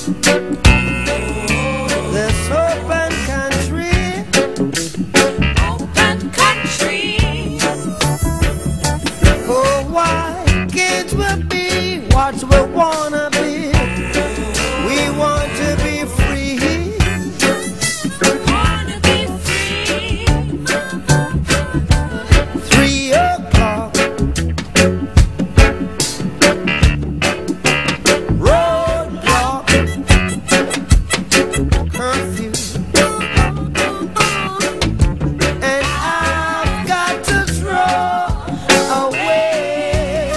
This open country, Open country. oh, why kids will be what we wanna be. We want to be free. Wanna be free. 3 o'clock, roadblock, curfew, and I've got to throw away.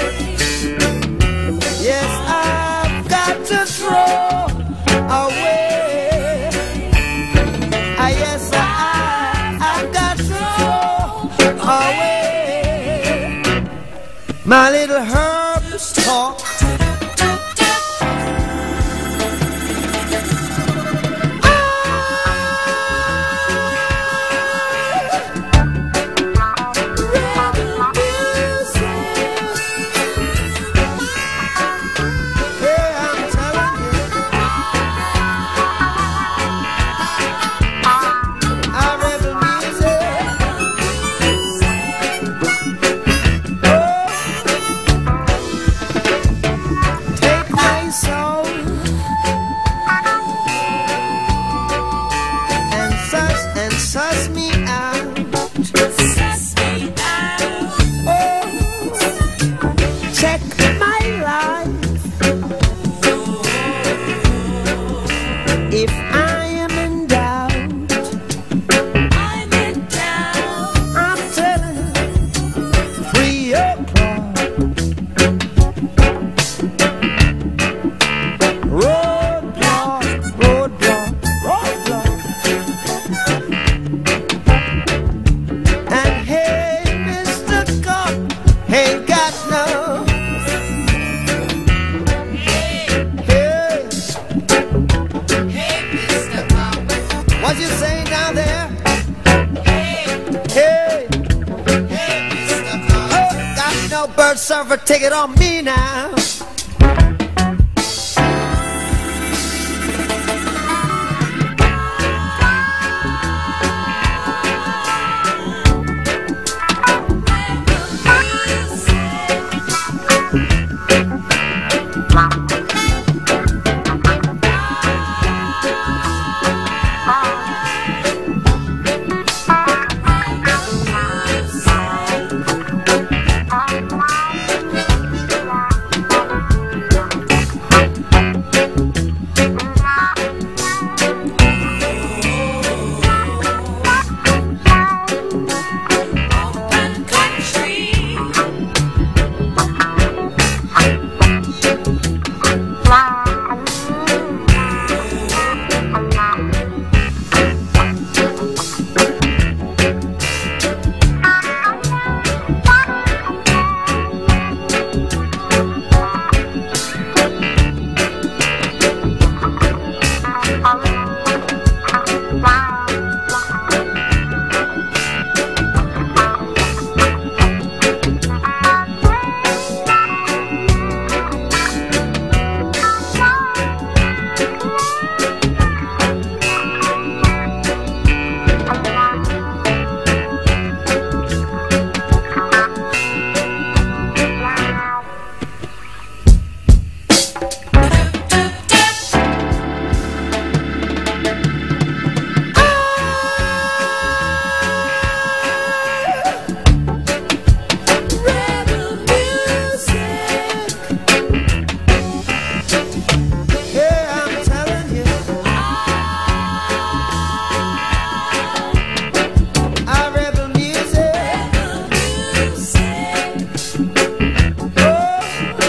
Yes, I've got to throw away. Ah, yes, I've got to throw away my little herbs talk. Suss me out. Suss me out. Oh, check my life. If I am in doubt, I'm in doubt. I'm telling you, 3 o'clock, roadblock, roadblock, roadblock. And hey, Mr. Cop, ain't got no. Hey, Hey, Mr. Cop. what you say down there? Hey, Hey, hey, Mr. Cop. oh, got no bird server ticket on me now. Open country. Rebel music. Yeah, I'm telling you, I rebel music. Rebel music. Oh,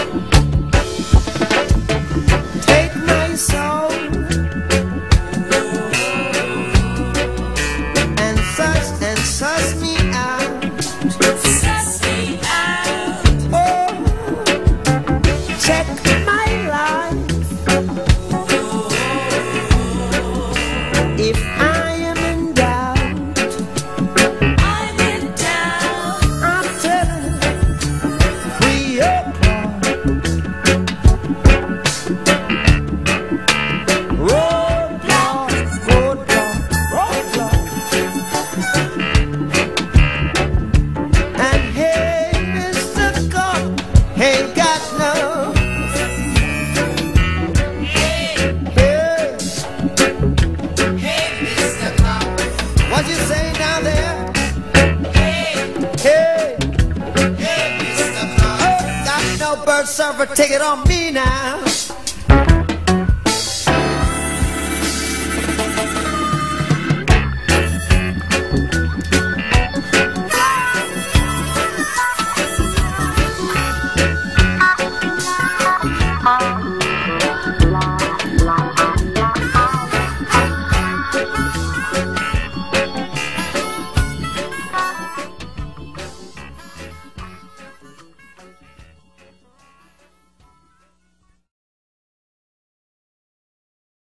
take my soul and suss me out. Suss me out. Oh, check my life. If I am in doubt, I'm in doubt. I'm telling you, 3 o'clock, Bird Surfer, take it on me now.